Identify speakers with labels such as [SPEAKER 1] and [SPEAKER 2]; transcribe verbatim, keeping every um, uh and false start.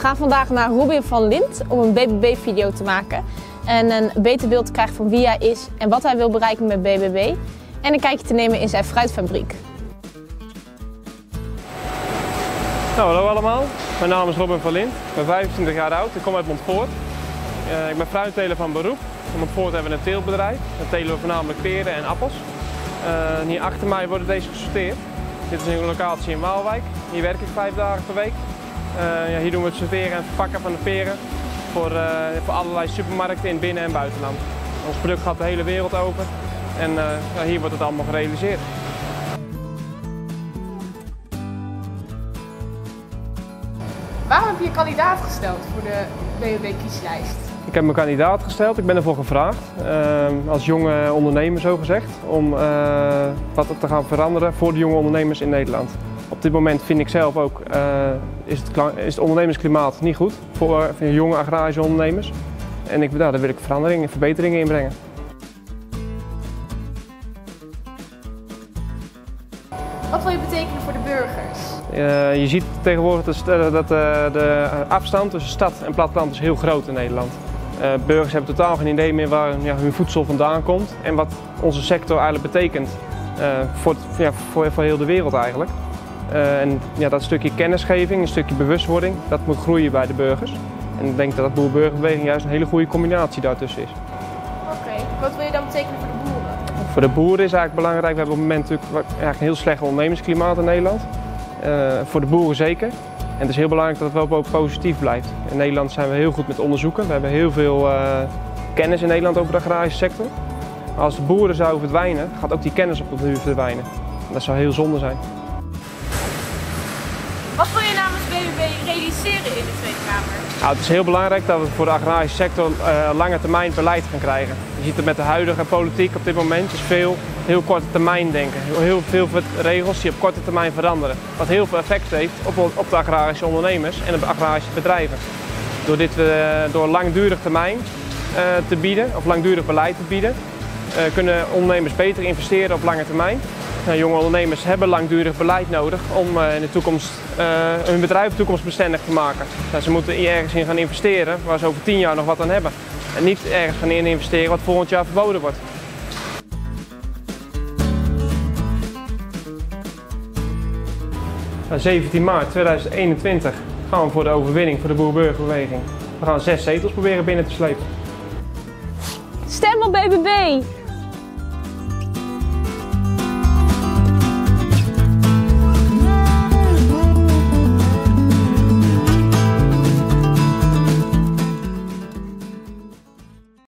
[SPEAKER 1] gaan vandaag naar Robin van Lint om een B B B-video te maken. En een beter beeld te krijgen van wie hij is en wat hij wil bereiken met B B B. En een kijkje te nemen in zijn fruitfabriek.
[SPEAKER 2] Nou, hallo allemaal. Mijn naam is Robin van Lint. Ik ben vijfentwintig jaar oud. Ik kom uit Montfoort. Uh, ik ben fruitteler van beroep. In Montfoort hebben we een teeltbedrijf. Dan telen we voornamelijk peren en appels. Uh, hier achter mij worden deze gesorteerd. Dit is een locatie in Waalwijk. Hier werk ik vijf dagen per week. Uh, ja, hier doen we het sorteren en verpakken van de peren voor, uh, voor allerlei supermarkten in binnen- en buitenland. Ons product gaat de hele wereld over en uh, ja, hier wordt het allemaal gerealiseerd.
[SPEAKER 3] Waarom heb je je kandidaat gesteld voor de B B B-kieslijst?
[SPEAKER 2] Ik heb mijn kandidaat gesteld, ik ben ervoor gevraagd, uh, als jonge ondernemer zo gezegd, om uh, wat te gaan veranderen voor de jonge ondernemers in Nederland. Op dit moment vind ik zelf ook, uh, is, het, is het ondernemersklimaat niet goed voor, voor jonge agrarische ondernemers. En ik, nou, daar wil ik veranderingen en verbeteringen in brengen.
[SPEAKER 3] Wat wil je betekenen voor de burgers?
[SPEAKER 2] Uh, je ziet tegenwoordig dat de, de afstand tussen stad en platteland is heel groot in Nederland. Uh, burgers hebben totaal geen idee meer waar ja, hun voedsel vandaan komt en wat onze sector eigenlijk betekent uh, voor, ja, voor, voor heel de wereld eigenlijk. Uh, en ja, dat stukje kennisgeving, een stukje bewustwording, dat moet groeien bij de burgers. En ik denk dat dat boer-burgerbeweging juist een hele goede combinatie daartussen is.
[SPEAKER 3] Oké, okay. Wat wil je dan betekenen voor de boeren?
[SPEAKER 2] Voor de boeren is eigenlijk belangrijk, we hebben op het moment natuurlijk eigenlijk een heel slecht ondernemersklimaat in Nederland. Uh, voor de boeren zeker. En het is heel belangrijk dat het wel ook positief blijft. In Nederland zijn we heel goed met onderzoeken. We hebben heel veel uh, kennis in Nederland over de agrarische sector. Maar als de boeren zouden verdwijnen, gaat ook die kennis op het duur verdwijnen. En dat zou heel zonde zijn.
[SPEAKER 3] Wat wil je namens B B B realiseren in de Tweede Kamer?
[SPEAKER 2] Nou, het is heel belangrijk dat we voor de agrarische sector uh, lange termijn beleid gaan krijgen. Je ziet het met de huidige politiek op dit moment, is veel heel korte termijn denken. Heel veel regels die op korte termijn veranderen. Wat heel veel effect heeft op, op de agrarische ondernemers en de agrarische bedrijven. Door, dit, uh, door langdurig termijn uh, te bieden, of langdurig beleid te bieden, uh, kunnen ondernemers beter investeren op lange termijn. Nou, jonge ondernemers hebben langdurig beleid nodig om uh, in de toekomst uh, hun bedrijf toekomstbestendig te maken. Nou, ze moeten ergens in gaan investeren waar ze over tien jaar nog wat aan hebben. En niet ergens gaan in investeren wat volgend jaar verboden wordt. Nou, zeventien maart tweeduizend eenentwintig gaan we voor de overwinning voor de boer-burgerbeweging. We gaan zes zetels proberen binnen te slepen.
[SPEAKER 1] Stem op B B B!